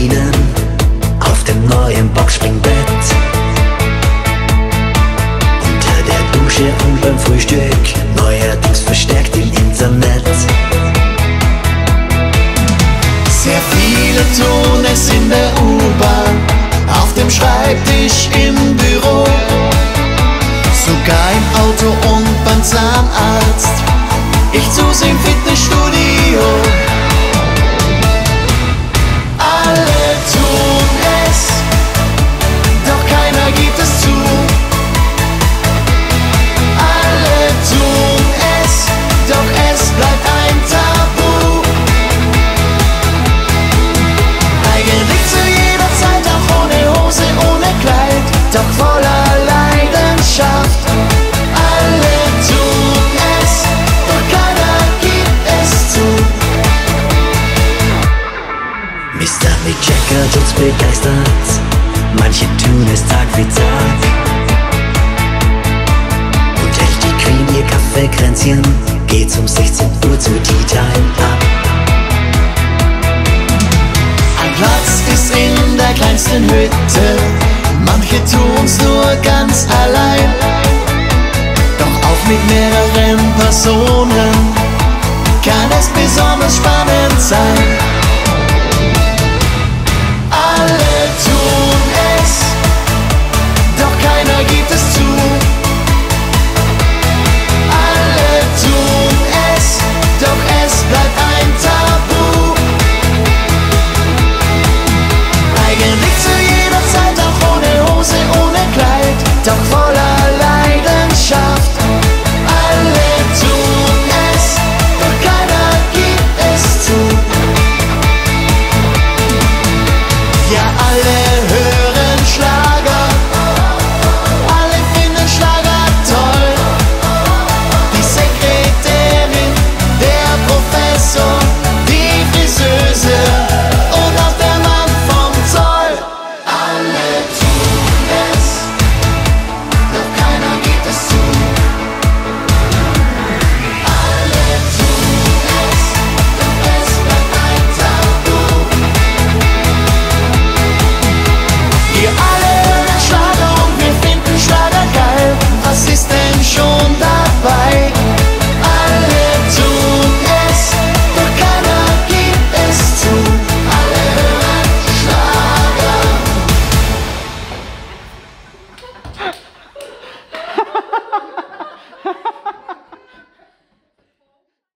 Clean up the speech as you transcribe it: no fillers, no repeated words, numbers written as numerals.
Gardinen auf dem neuen Boxspringbett. Unter der Dusche und beim Frühstück, neuerdings verstärkt im Internet. Sehr viele tun es in der U-Bahn, auf dem Schreibtisch im Büro, sogar im Auto und beim Zahnarzt. Ich zu sie im Fitnessstudio. Alle tun es, doch keiner gibt es zu. Alle tun es, doch es bleibt ein Tabu. Eigentlich zu jeder Zeit, auch ohne Hose, ohne Kleid, doch voller Leidenschaft. Alle tun es, doch keiner gibt es zu. Mr. Mick Jagger tut's begeistert, manche tun es Tag für Tag. Und hält die Queen ihr Kaffeekränzchen, geht's um 16 Uhr zu Tea Time ab. Ein Platz ist in der kleinsten Hütte, manche tun's nur ganz allein. Doch auch mit mehreren Personen kann es besonders spannend sein. Alle tun es, doch keiner gibt es zu. Alle tun es, doch es bleibt ein Tabu. Eigentlich zu jeder Zeit, auch ohne Hose, ohne Kleid, doch voller Leidenschaft. Alle tun es, doch keiner gibt es zu. Ja, alle hören Schlager, alle finden Schlager toll. Die Sekretärin, der Professor